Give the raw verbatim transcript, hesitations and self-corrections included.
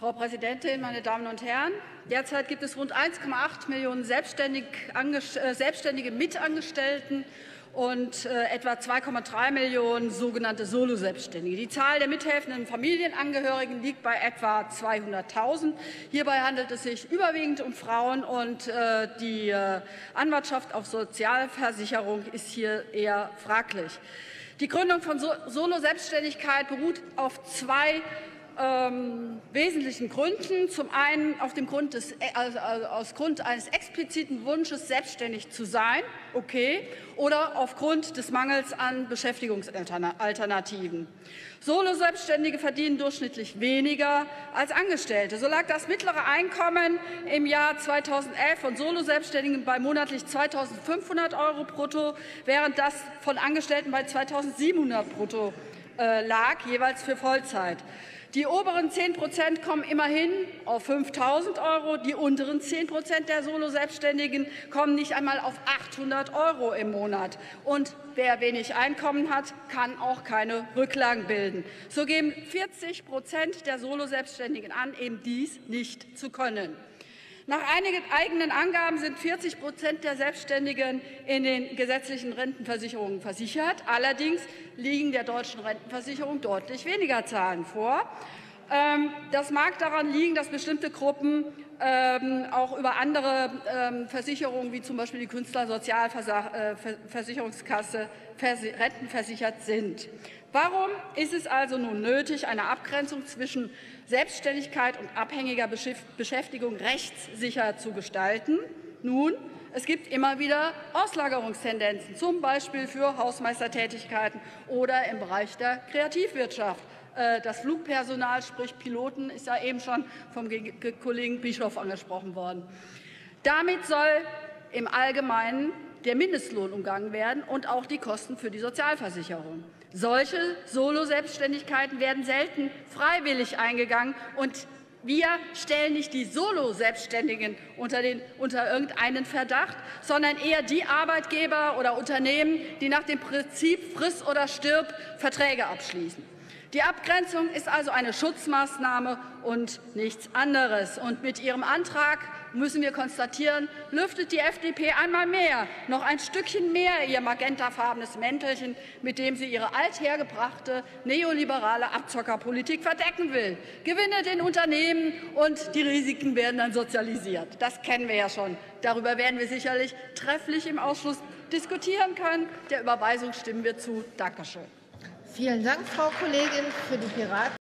Frau Präsidentin, meine Damen und Herren! Derzeit gibt es rund eins Komma acht Millionen selbstständig äh, selbstständige Mitangestellten und äh, etwa zwei Komma drei Millionen sogenannte Soloselbstständige. Die Zahl der mithelfenden Familienangehörigen liegt bei etwa zweihunderttausend. Hierbei handelt es sich überwiegend um Frauen, und äh, die äh, Anwartschaft auf Sozialversicherung ist hier eher fraglich. Die Gründung von so Solo-Selbstständigkeit beruht auf zwei Ähm, wesentlichen Gründen. Zum einen auf dem Grund des, also aus Grund eines expliziten Wunsches, selbstständig zu sein, okay, oder aufgrund des Mangels an Beschäftigungsalternativen. Solo-Selbstständige verdienen durchschnittlich weniger als Angestellte. So lag das mittlere Einkommen im Jahr zweitausendelf von Solo-Selbstständigen bei monatlich zweitausendfünfhundert Euro brutto, während das von Angestellten bei zweitausendsiebenhundert brutto äh, lag, jeweils für Vollzeit. Die oberen zehn Prozent kommen immerhin auf fünftausend Euro. Die unteren zehn Prozent der Solo-Selbstständigen kommen nicht einmal auf achthundert Euro im Monat. Und wer wenig Einkommen hat, kann auch keine Rücklagen bilden. So geben vierzig Prozent der Solo-Selbstständigen an, eben dies nicht zu können. Nach einigen eigenen Angaben sind vierzig Prozent der Selbstständigen in den gesetzlichen Rentenversicherungen versichert. Allerdings liegen der deutschen Rentenversicherung deutlich weniger Zahlen vor. Das mag daran liegen, dass bestimmte Gruppen auch über andere Versicherungen, wie zum Beispiel die Künstlersozialversicherungskasse, rentenversichert sind. Warum ist es also nun nötig, eine Abgrenzung zwischen Selbstständigkeit und abhängiger Beschäftigung rechtssicher zu gestalten? Nun, es gibt immer wieder Auslagerungstendenzen, zum Beispiel für Hausmeistertätigkeiten oder im Bereich der Kreativwirtschaft. Das Flugpersonal, sprich Piloten, ist ja eben schon vom Kollegen Bischof angesprochen worden. Damit soll im Allgemeinen der Mindestlohn umgangen werden und auch die Kosten für die Sozialversicherung. Solche Solo-Selbstständigkeiten werden selten freiwillig eingegangen, und wir stellen nicht die Solo-Selbstständigen unter, den, unter irgendeinen Verdacht, sondern eher die Arbeitgeber oder Unternehmen, die nach dem Prinzip Friss oder Stirb Verträge abschließen. Die Abgrenzung ist also eine Schutzmaßnahme und nichts anderes. Und mit Ihrem Antrag, müssen wir konstatieren, lüftet die F D P einmal mehr, noch ein Stückchen mehr ihr magentafarbenes Mäntelchen, mit dem sie ihre althergebrachte neoliberale Abzockerpolitik verdecken will. Gewinne den Unternehmen und die Risiken werden dann sozialisiert. Das kennen wir ja schon. Darüber werden wir sicherlich trefflich im Ausschuss diskutieren können. Der Überweisung stimmen wir zu. Danke schön. Vielen Dank, Frau Kollegin. Für die Piraten